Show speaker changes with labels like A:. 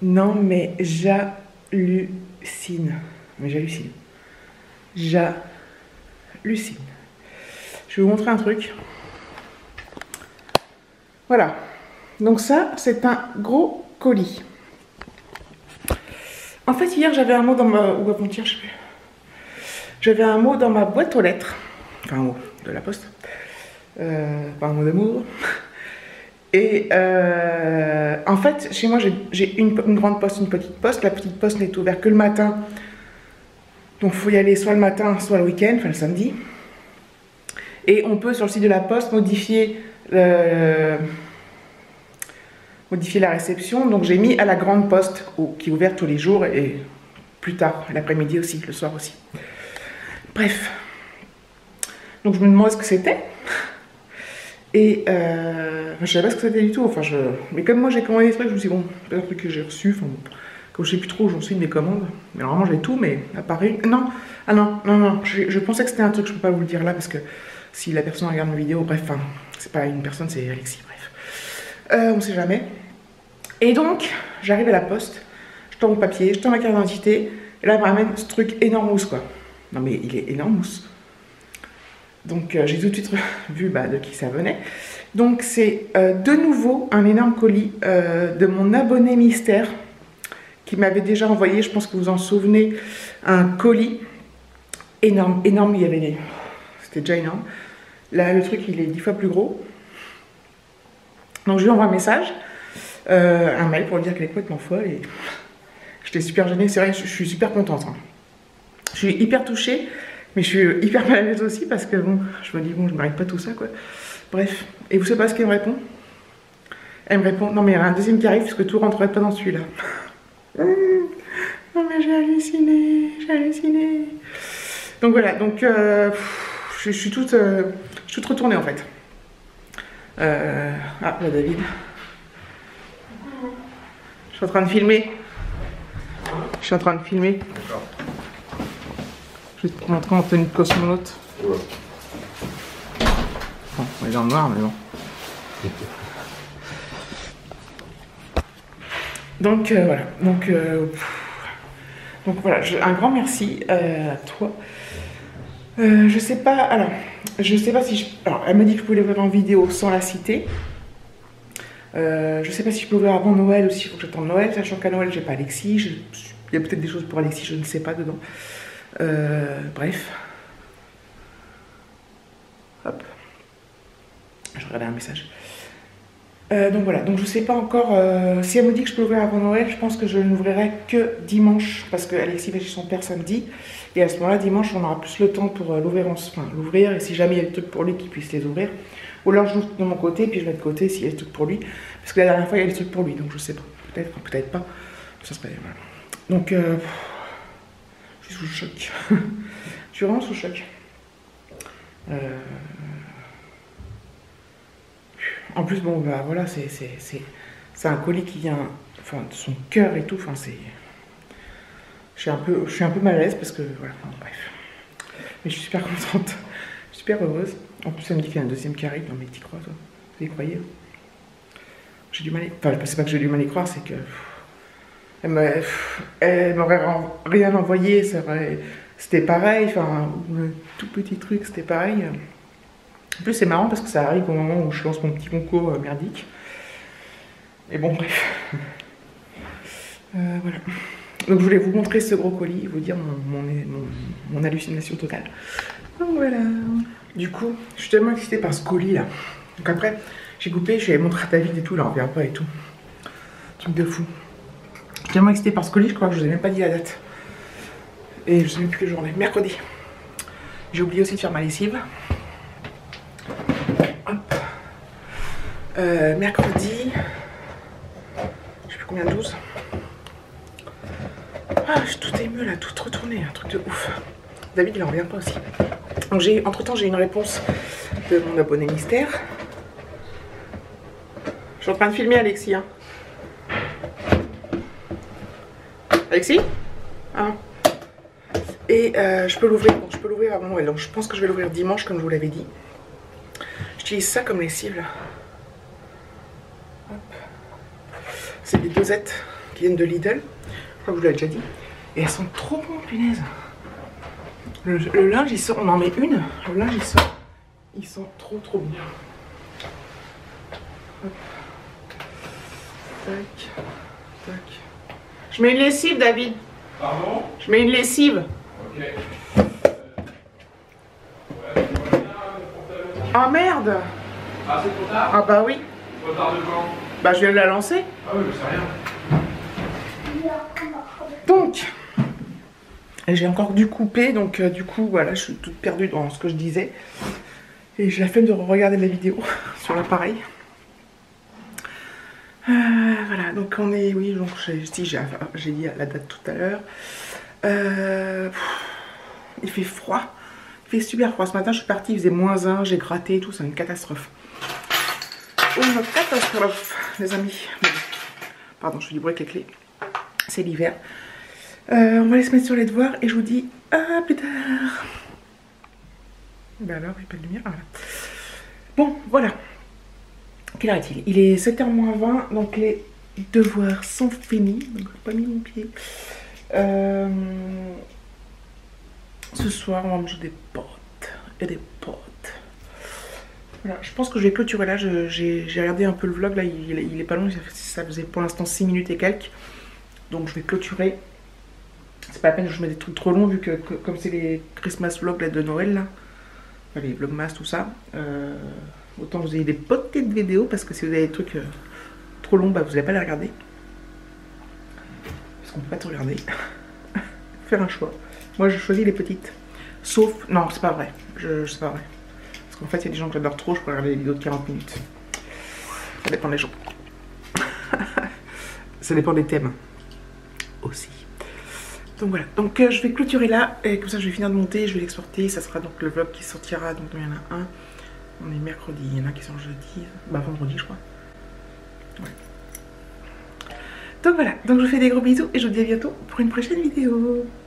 A: Non mais j'hallucine. Mais j'hallucine. J'hallucine. Je vais vous montrer un truc. Voilà. Donc ça, c'est un gros colis. En fait, hier, j'avais un mot dans ma... Ou avant-hier, je sais plus. J'avais un mot dans ma boîte aux lettres. Enfin, un mot de la poste. Pas un mot d'amour. Et en fait, chez moi, j'ai une grande poste, une petite poste. La petite poste n'est ouverte que le matin. Donc, il faut y aller soit le matin, soit le week-end, enfin le samedi. Et on peut, sur le site de la poste, modifier la réception. Donc, j'ai mis à la grande poste, qui est ouverte tous les jours et plus tard, l'après-midi aussi, le soir aussi. Bref. Donc, je me demandais ce que c'était. Et je savais pas ce que c'était du tout. Enfin, mais comme moi, j'ai commandé des trucs, je me suis dit, bon, c'est un truc que j'ai reçu. Enfin, bon, comme je sais plus trop où j'en suis de mes commandes. Mais normalement, j'ai tout, mais à part une... Non, ah non, non, non. Je pensais que c'était un truc, je peux pas vous le dire là, parce que si la personne regarde ma vidéo, bref, enfin, c'est pas une personne, c'est Alexis, bref. On sait jamais. Et donc, j'arrive à la poste, je tends mon papier, je tends ma carte d'identité, et là, elle m'amène ce truc énorme quoi. Non, mais il est énorme. Donc, j'ai tout de suite vu de qui ça venait. Donc, c'est de nouveau un énorme colis de mon abonné mystère qui m'avait déjà envoyé, je pense que vous en souvenez, un colis énorme, énorme, il y avait des... C'était déjà énorme. Là, le truc, il est 10 fois plus gros. Donc, je lui envoie un message, un mail pour lui dire qu'elle est complètement folle. Et j'étais super gênée, c'est vrai, je suis super contente. Hein. Je suis hyper touchée, mais je suis hyper mal à l'aise aussi parce que, bon, je me dis, bon, je ne mérite pas tout ça, quoi. Bref, et vous savez pas ce qu'elle me répond? Elle me répond, non, mais il y en a un deuxième qui arrive parce que tout ne rentrerait pas dans celui-là. Non, mais j'ai halluciné, j'ai halluciné. Donc voilà, donc je suis toute retournée en fait. Ah, là David. Je suis en train de filmer. Je suis en train de filmer.
B: D'accord.
A: Je vais te montrer en tenue de cosmonaute.
B: Ouais.
A: Bon, on est dans le noir, mais bon. Donc voilà. Donc voilà, un grand merci à toi. Je sais pas, alors, je sais pas si je... Alors, elle m'a dit que je pouvais l'ouvrir en vidéo sans la citer. Je sais pas si je peux l'ouvrir avant Noël ou s'il faut que j'attende Noël, sachant qu'à Noël, j'ai pas Alexis. Il y a peut-être des choses pour Alexis, je ne sais pas dedans. Bref. Hop. Je regardais un message. Donc voilà, donc je sais pas encore, si elle me dit que je peux l'ouvrir avant Noël, je pense que je n'ouvrirai que dimanche, parce que Alexis va chez son père samedi, et à ce moment-là, dimanche, on aura plus le temps pour l'ouvrir, et si jamais il y a des trucs pour lui, qu'il puisse les ouvrir, ou alors je l'ouvre de mon côté, puis je mets de côté s'il y a des trucs pour lui, parce que la dernière fois, il y a des trucs pour lui, donc je sais pas, peut-être, peut-être pas, ça serait, voilà. Donc, je suis sous le choc, je suis vraiment sous le choc. En plus, bon, bah voilà, c'est un colis qui vient, enfin, de son cœur et tout, enfin, c'est... Je suis un peu mal à l'aise parce que, voilà, bon, bref. Mais je suis super contente, je suis super heureuse. En plus, elle me dit qu'il y a un deuxième qui arrive, non mais t'y crois, toi? Vous y croyez? J'ai du mal à... Enfin, c'est pas que j'ai du mal à y croire, c'est que... Elle m'aurait rien envoyé, c'était pareil, enfin, un tout petit truc, c'était pareil. En plus, c'est marrant parce que ça arrive au moment où je lance mon petit concours merdique. Et bon, bref. Voilà. Donc, je voulais vous montrer ce gros colis, vous dire mon hallucination totale. Donc, voilà. Du coup, je suis tellement excitée par ce colis là. Donc, après, j'ai coupé, je vais montrer à David et tout, là, on verra pas et tout. Truc de fou. Je suis tellement excitée par ce colis, je crois que je vous ai même pas dit la date. Et je sais même plus quelle journée. Mercredi. J'ai oublié aussi de faire ma lessive. Mercredi, je sais plus combien, 12. Ah, je suis tout émue là, tout retourné, un truc de ouf. David, il en revient pas aussi. Donc entre-temps, j'ai une réponse de mon abonné mystère. Je suis en train de filmer Alexis. Hein. Alexis hein. Et je peux l'ouvrir, bon, je peux l'ouvrir avant Noël. Donc je pense que je vais l'ouvrir dimanche, comme je vous l'avais dit. J'utilise ça comme lessive là. C'est des dosettes. qui viennent de Lidl. Je crois que je vous l'ai déjà dit. Et elles sont trop bonnes, punaise. Le linge, il sort, on en met une. Le linge, il sort. Ils sont trop bien. Hop. Tac. Tac. Je mets une lessive, David.
B: Pardon?
A: Je mets une lessive.
B: Ok.
A: Ah merde!
B: Ah, c'est trop tard?
A: Ah bah oui.
B: Trop tard de quand?
A: Bah je viens de la lancer.
B: Ah oui, mais c'est rien.
A: Donc, j'ai encore dû couper, donc du coup, voilà, je suis toute perdue dans ce que je disais. Et j'ai la flemme de regarder la vidéo sur l'appareil. Voilà, donc on est, oui, donc j'ai dit la date tout à l'heure. Il fait froid. Il fait super froid. Ce matin, je suis partie, il faisait -1, j'ai gratté et tout, c'est une catastrophe. Une catastrophe, les amis. Pardon, je fais du bruit avec les clés. C'est l'hiver. On va aller se mettre sur les devoirs et je vous dis à plus tard. Ben alors, il n'y a pas de lumière. Ah, voilà. Bon, voilà. Quelle heure est-il? Il est 7h moins 20, donc les devoirs sont finis. Donc, j'ai pas mis mon pied. Ce soir, on va manger des pâtes et des pâtes. Voilà, je pense que je vais clôturer là. J'ai regardé un peu le vlog, là, il est pas long. Ça faisait pour l'instant 6 minutes et quelques. Donc, je vais clôturer. C'est pas la peine que je mette des trucs trop longs, vu que comme c'est les Christmas vlogs là, de Noël, là. Enfin, les vlogmas, tout ça. Autant vous ayez des petites vidéos, parce que si vous avez des trucs trop longs, bah, vous n'allez pas les regarder. Parce qu'on peut pas tout regarder. Faire un choix. Moi, je choisis les petites. Sauf... Non, c'est pas vrai. C'est pas vrai. Parce qu'en fait, il y a des gens que j'adore trop, je peux regarder des vidéos de 40 minutes. Ça dépend des gens. Ça dépend des thèmes. Aussi. Donc voilà. Donc je vais clôturer là. Et comme ça, je vais finir de monter. Je vais l'exporter. Ça sera donc le vlog qui sortira. Donc il y en a un. On est mercredi. Il y en a qui sont jeudi. Bah, vendredi, je crois. Ouais. Donc voilà. Donc je vous fais des gros bisous. Et je vous dis à bientôt pour une prochaine vidéo.